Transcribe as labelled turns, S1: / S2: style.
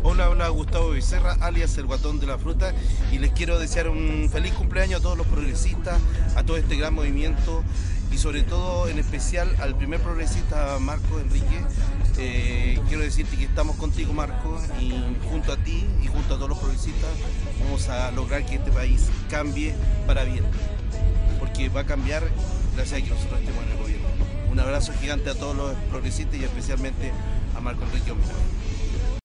S1: Hola, hola, Gustavo Becerra, alias El Guatón de la Fruta, y les quiero desear un feliz cumpleaños a todos los progresistas, a todo este gran movimiento y sobre todo en especial al primer progresista, Marco Enrique. Quiero decirte que estamos contigo, Marco, y junto a ti y junto a todos los progresistas vamos a lograr que este país cambie para bien, porque va a cambiar gracias a que nosotros estemos en el gobierno. Un abrazo gigante a todos los progresistas y especialmente a Marco Enrique Omina.